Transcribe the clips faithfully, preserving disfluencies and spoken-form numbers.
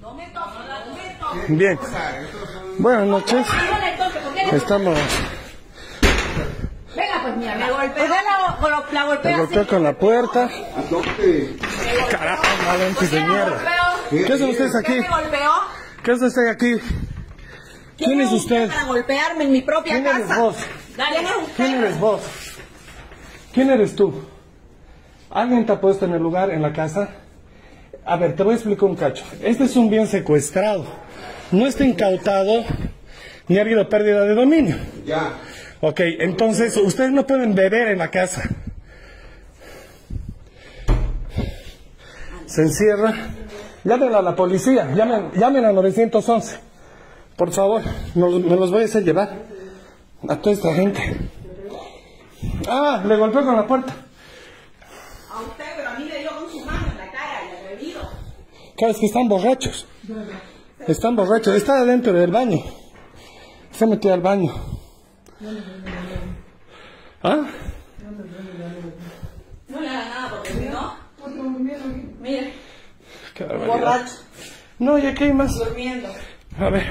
Bien. Buenas noches. Estamos... Venga, pues mira, me golpeó. La, la golpeó Me golpeó con la puerta. Carajo, malentos de mierda. ¿Qué hacen ustedes aquí? ¿Qué me golpeó? ¿Qué hace usted aquí? ¿Quién es usted? Para golpearme en mi propia ¿Quién casa. eres vos? ¿Quién es usted? ¿Quién eres vos? ¿Quién eres tú? ¿Alguien te ha puesto en el lugar, en la casa? A ver, te voy a explicar un cacho. Este es un bien secuestrado. No está incautado ni ha habido pérdida de dominio. Ya. Ok, entonces ustedes no pueden beber en la casa. Se encierra. Llamen a la policía, llamen, llamen a nueve once. Por favor, no, me los voy a hacer llevar a toda esta gente. Ah, le golpeó con la puerta. A usted, pero a mí le dio con su mano en la cara y atrevido. Claro, es que están borrachos. Están borrachos. Está adentro del baño. Se metió al baño. ¿Ah? No le haga nada porque si no... Mire, Qué barbaridad. borracho, No, y aquí hay más. durmiendo. A ver.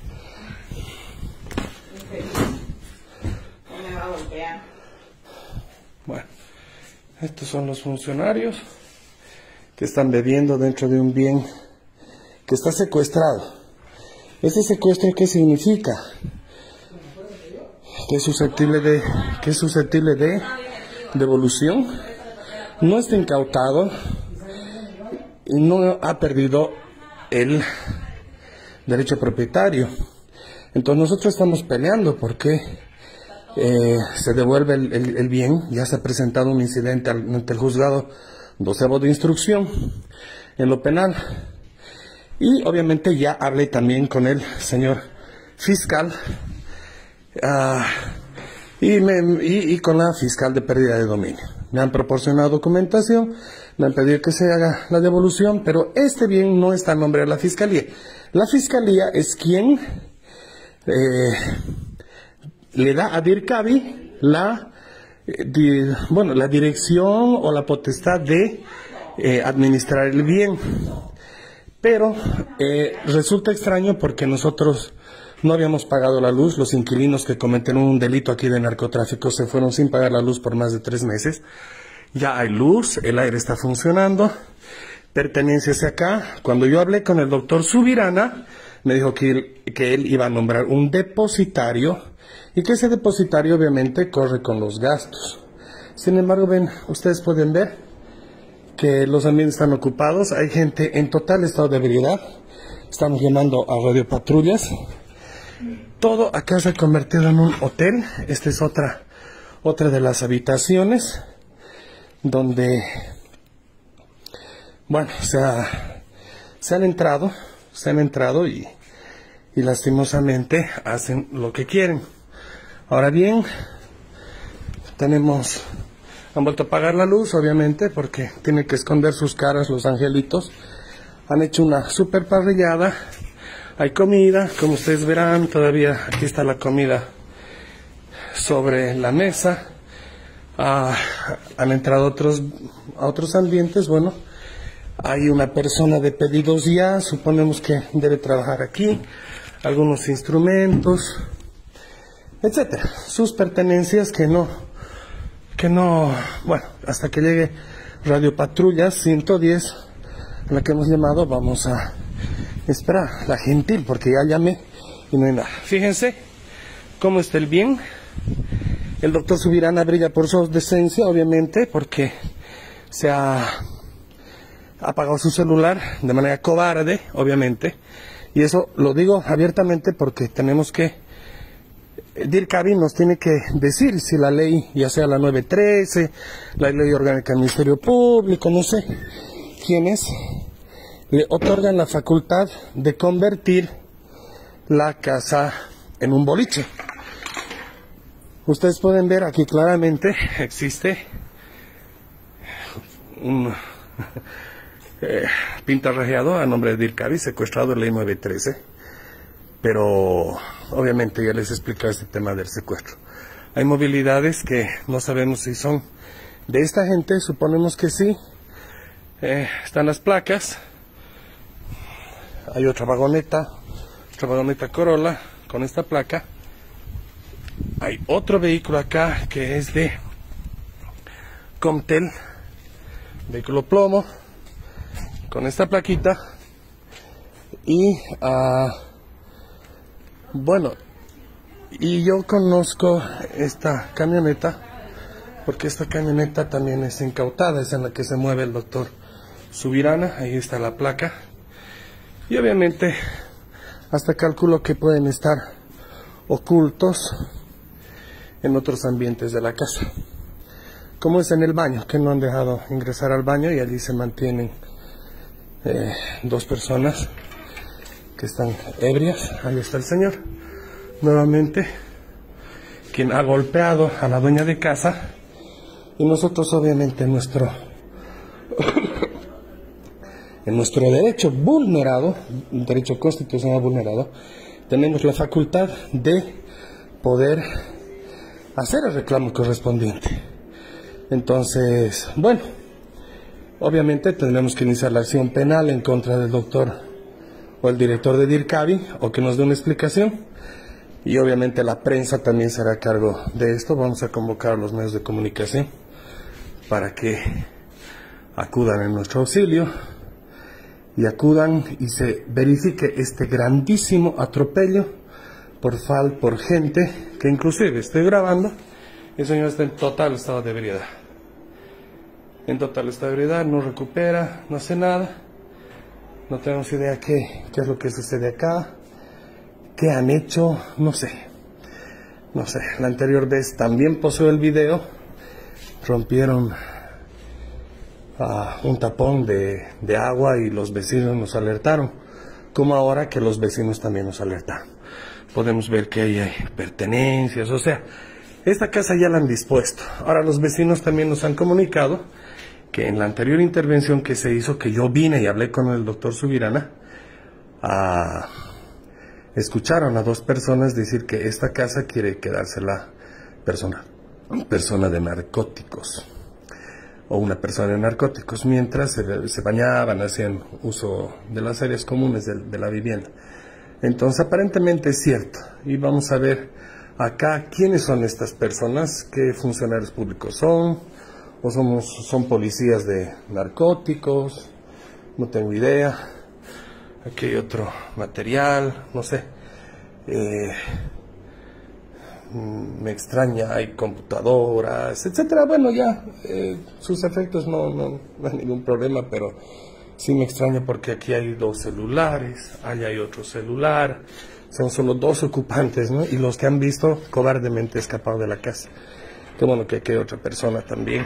No me va a golpear. Bueno, estos son los funcionarios que están bebiendo dentro de un bien que está secuestrado. ¿Ese secuestro qué significa? Que es susceptible de, que es susceptible de devolución, no está incautado y no ha perdido el derecho propietario. Entonces nosotros estamos peleando porque eh, se devuelve el, el, el bien. Ya se ha presentado un incidente ante el juzgado doceavo de instrucción en lo penal. Y obviamente ya hablé también con el señor fiscal uh, y, me, y, y con la fiscal de pérdida de dominio. Me han proporcionado documentación, me han pedido que se haga la devolución, pero este bien no está a nombre de la fiscalía. La fiscalía es quien eh, le da a DIRCABI la, eh, di, bueno, la dirección o la potestad de eh, administrar el bien. Pero eh, resulta extraño porque nosotros no habíamos pagado la luz. Los inquilinos que cometieron un delito aquí de narcotráfico se fueron sin pagar la luz por más de tres meses. Ya hay luz, el aire está funcionando, pertenencias acá. Cuando yo hablé con el doctor Subirana, me dijo que él, que él iba a nombrar un depositario y que ese depositario obviamente corre con los gastos. Sin embargo, ven, ustedes pueden ver que los ambientes están ocupados, hay gente en total estado de ebriedad. Estamos llamando a radiopatrullas. Todo acá se ha convertido en un hotel. Esta es otra, otra de las habitaciones donde, bueno, se, ha, se han entrado, se han entrado y, y lastimosamente hacen lo que quieren. Ahora bien, tenemos... Han vuelto a apagar la luz, obviamente, porque tienen que esconder sus caras los angelitos. Han hecho una super parrillada. Hay comida, como ustedes verán, todavía aquí está la comida sobre la mesa. Ah, han entrado otros, a otros ambientes. Bueno, hay una persona de pedidos ya, suponemos que debe trabajar aquí. Algunos instrumentos, etcétera. Sus pertenencias que no... que no, bueno, hasta que llegue Radio Patrulla ciento diez, a la que hemos llamado, vamos a esperar, la gentil, porque ya llamé y no hay nada. Fíjense cómo está el bien. El doctor Subirana brilla por su decencia, obviamente, porque se ha apagado su celular de manera cobarde, obviamente, y eso lo digo abiertamente porque tenemos que DIRCABI nos tiene que decir si la ley, ya sea la nueve trece, la ley orgánica del Ministerio Público, no sé, quienes le otorgan la facultad de convertir la casa en un boliche. Ustedes pueden ver aquí claramente existe un eh, pintarrajeado a nombre de DIRCABI, secuestrado en ley nueve trece. Pero obviamente ya les explico este tema del secuestro. Hay movilidades que no sabemos si son de esta gente, suponemos que sí. Eh, están las placas. hay otra vagoneta, otra vagoneta Corolla con esta placa. Hay otro vehículo acá que es de Comtel, vehículo plomo, con esta plaquita. Y uh, bueno, y yo conozco esta camioneta porque esta camioneta también es incautada, es en la que se mueve el doctor Subirana. Ahí está la placa. Y obviamente hasta calculo que pueden estar ocultos en otros ambientes de la casa, como es en el baño, que no han dejado ingresar al baño y allí se mantienen eh, dos personas que están ebrias. Ahí está el señor nuevamente, quien ha golpeado a la dueña de casa, y nosotros obviamente en nuestro en nuestro derecho vulnerado, un derecho constitucional vulnerado, tenemos la facultad de poder hacer el reclamo correspondiente. Entonces, bueno, obviamente tendremos que iniciar la acción penal en contra del doctor o el director de DIRCAVI, o que nos dé una explicación, y obviamente la prensa también será a cargo de esto. Vamos a convocar a los medios de comunicación para que acudan en nuestro auxilio y acudan y se verifique este grandísimo atropello por fal, por gente que inclusive estoy grabando. El señor está en total estado de ebriedad, en total estado de ebriedad, no recupera, no hace nada. No tenemos idea qué, qué es lo que sucede acá, qué han hecho, no sé, no sé. La anterior vez también poseo el video, rompieron uh, un tapón de, de agua y los vecinos nos alertaron, como ahora que los vecinos también nos alertaron. Podemos ver que ahí hay pertenencias, o sea, esta casa ya la han dispuesto. Ahora los vecinos también nos han comunicado que en la anterior intervención que se hizo, que yo vine y hablé con el doctor Subirana, uh, escucharon a dos personas decir que esta casa quiere quedársela persona, persona de narcóticos, o una persona de narcóticos, mientras se, se bañaban, hacían uso de las áreas comunes de, de la vivienda. Entonces aparentemente es cierto, y vamos a ver acá quiénes son estas personas, qué funcionarios públicos son, o somos, son policías de narcóticos, no tengo idea. Aquí hay otro material, no sé. Eh, me extraña, hay computadoras, etcétera. Bueno, ya, eh, sus efectos no, no, no hay ningún problema, pero sí me extraña porque aquí hay dos celulares, allá hay otro celular, son solo dos ocupantes, ¿no? Y los que han visto cobardemente escapado de la casa. Qué bueno que aquí hay otra persona también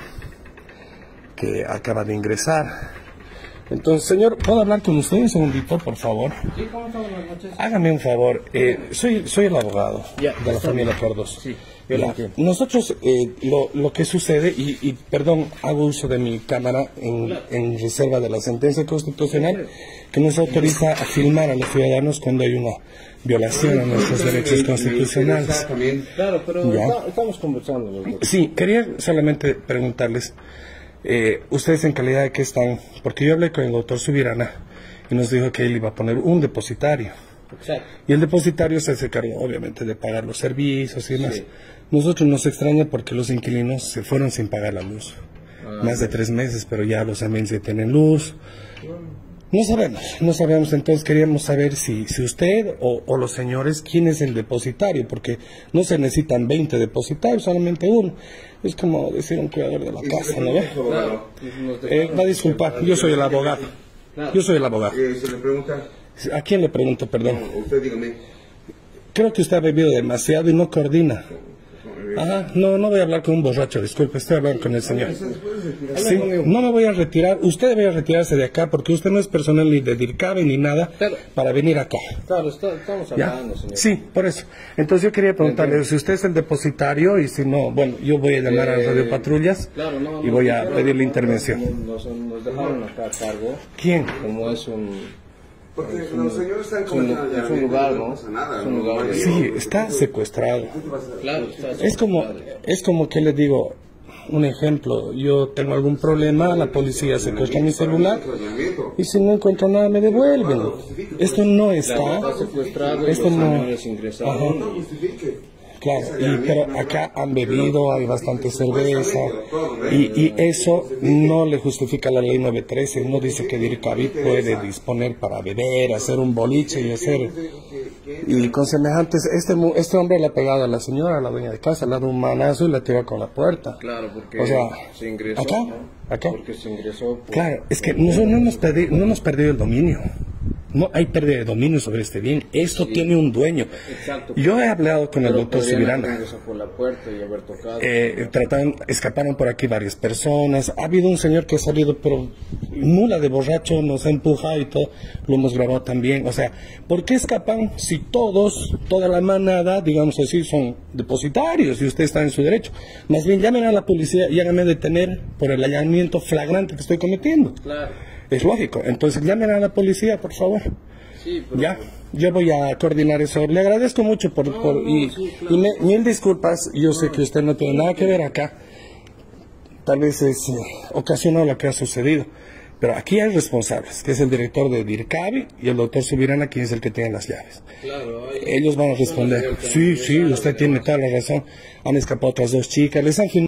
que acaba de ingresar. Entonces, señor, ¿puedo hablar con usted un segundito, por favor? Sí, ¿cómo están? Buenas noches. Hágame un favor, eh, soy, soy el abogado Ya, de la familia Cardoso. Sí, yo lo entiendo. Nosotros, eh, lo, lo que sucede, y, y perdón, hago uso de mi cámara en, Claro. en reserva de la sentencia constitucional que nos autoriza a filmar a los ciudadanos cuando hay una violación a nuestros derechos constitucionales. Claro, pero Ya. está- estamos conversando los dos. Sí, quería solamente preguntarles, eh, ustedes en calidad de qué están, porque yo hablé con el doctor Subirana y nos dijo que él iba a poner un depositario. Exacto. Y el depositario se hace cargo, obviamente, de pagar los servicios y demás. Sí. Nosotros nos extraña porque los inquilinos se fueron sin pagar la luz. Ah, Más de tres meses, pero ya los ambientes tienen luz. No sabemos, no sabemos. Entonces queríamos saber si, si usted o, o los señores, quién es el depositario, porque no se necesitan veinte depositarios, solamente uno. Es como decir un cuidador de la casa, ¿no ve? Claro. Nos Eh, va a disculpar, yo soy el abogado. Claro. Yo soy el abogado. Eh, se le pregunta, ¿A quién le pregunto, perdón? usted dígame. Creo que usted ha bebido demasiado y no coordina. Ajá, no, no voy a hablar con un borracho, disculpe, estoy hablando con el señor. Sí, no me voy a retirar, usted debe retirarse de acá porque usted no es personal ni de DIRCAVI ni nada Pero- para venir acá. Claro, está- estamos ¿Ya? hablando, señor. Sí, por eso. Entonces yo quería preguntarle si usted es el depositario y si no, bueno, yo voy a llamar a las Eh, radiopatrullas Claro, no, y no, voy a no, pedir la no, intervención. Nos, nos dejaron acá a cargo, ¿Quién? como es un... Porque es un- los señores están es un- conversando, es un lugar, ¿no? no pasa nada, Es un ¿no? lugar de... Sí, está secuestrado. Claro, está Es como, es como que le digo, un ejemplo, yo tengo algún problema, la policía secuestra mi celular y si no encuentro nada me devuelven. Esto no está, Está secuestrado y esto los no, señores ingresaron. ajá. Claro, y, pero acá han bebido, hay bastante cerveza, y, y eso no le justifica la ley nueve trece, no dice que DIRCAVID puede disponer para beber, hacer un boliche y hacer... Y con semejantes, este mu- este hombre le ha pegado a la señora, a la dueña de casa, le ha dado un manazo y la tiró con la puerta. Claro, porque O sea, se ingresó. acá, ¿no? acá. Porque se ingresó. por- Claro, es que nosotros no hemos, perdi- no hemos perdido el dominio. No hay pérdida de dominio sobre este bien. Esto tiene un dueño. Exacto. Yo he hablado con el Pero doctor podrían haber Subirana. ingresado por la puerta y haber tocado. Eh, trataron, escaparon por aquí varias personas. Ha habido un señor que ha salido, pero mula de borracho, nos ha empujado y todo. Lo hemos grabado también. O sea, ¿por qué escapan si todos, toda la manada, digamos así, son depositarios y usted está en su derecho? Más bien llamen a la policía y háganme detener por el allanamiento flagrante que estoy cometiendo. Claro. Es lógico. Entonces llamen a la policía, por favor. Sí, pero. Ya, yo voy a coordinar eso. Le agradezco mucho por, por y, y me- mil disculpas. Yo sé que usted no tiene nada que ver acá. Tal vez es eh, ocasionó lo que ha sucedido. Pero aquí hay responsables, que es el director de DIRCAVID y el doctor Subirana, quien es el que tiene las llaves. Claro, hay- Ellos van a responder. Sí, sí, usted tiene toda la razón. Han escapado otras dos chicas, les han filmado.